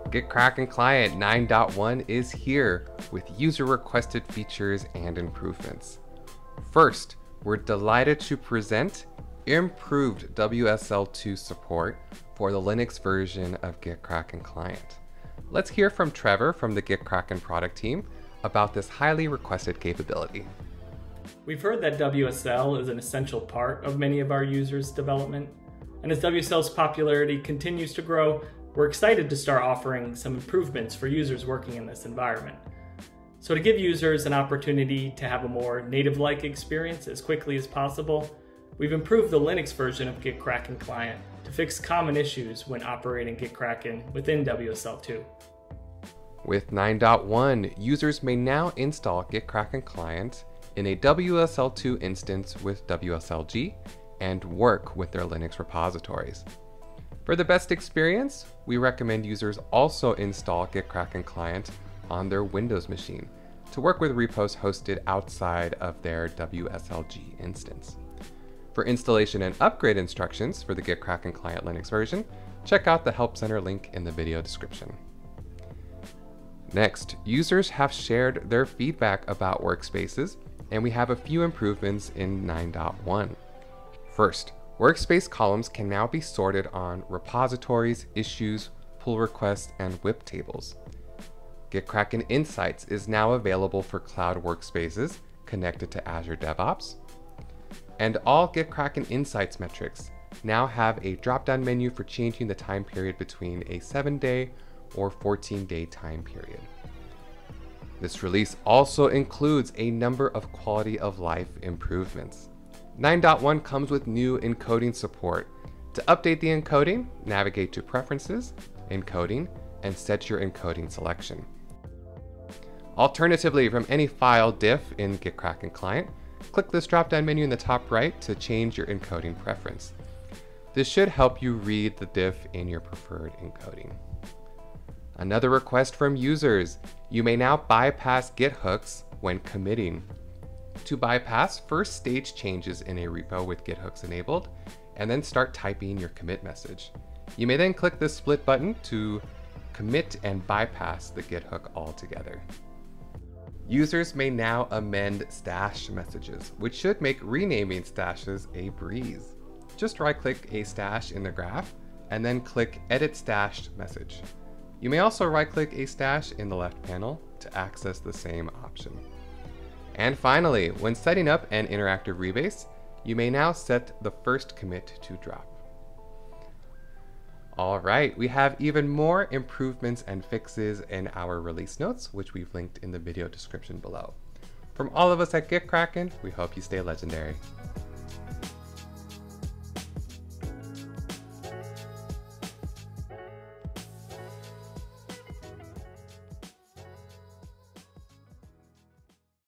GitKraken Client 9.1 is here with user-requested features and improvements. First, we're delighted to present improved WSL2 support for the Linux version of GitKraken Client. Let's hear from Trevor from the GitKraken product team about this highly requested capability. We've heard that WSL is an essential part of many of our users' development, and as WSL's popularity continues to grow, we're excited to start offering some improvements for users working in this environment. So to give users an opportunity to have a more native-like experience as quickly as possible, we've improved the Linux version of GitKraken Client to fix common issues when operating GitKraken within WSL2. With 9.1, users may now install GitKraken Client in a WSL2 instance with WSLG and work with their Linux repositories. For the best experience, we recommend users also install GitKraken Client on their Windows machine to work with repos hosted outside of their WSLG instance. For installation and upgrade instructions for the GitKraken Client Linux version, check out the Help Center link in the video description. Next, users have shared their feedback about workspaces, and we have a few improvements in 9.1. First, Workspace columns can now be sorted on repositories, issues, pull requests, and whip tables. GitKraken Insights is now available for cloud workspaces connected to Azure DevOps. And all GitKraken Insights metrics now have a drop-down menu for changing the time period between a 7-day or 14-day time period. This release also includes a number of quality of life improvements. 9.1 comes with new encoding support. To update the encoding, navigate to Preferences, Encoding, and set your encoding selection. Alternatively, from any file diff in GitKraken Client, click this drop-down menu in the top right to change your encoding preference. This should help you read the diff in your preferred encoding. Another request from users: you may now bypass Git Hooks when committing. To bypass, first stage changes in a repo with Git Hooks enabled, and then start typing your commit message. You may then click the split button to commit and bypass the Git hook altogether. Users may now amend stash messages, which should make renaming stashes a breeze. Just right-click a stash in the graph, and then click Edit Stashed Message. You may also right-click a stash in the left panel to access the same option. And finally, when setting up an interactive rebase, you may now set the first commit to drop. All right, we have even more improvements and fixes in our release notes, which we've linked in the video description below. From all of us at GitKraken, we hope you stay legendary.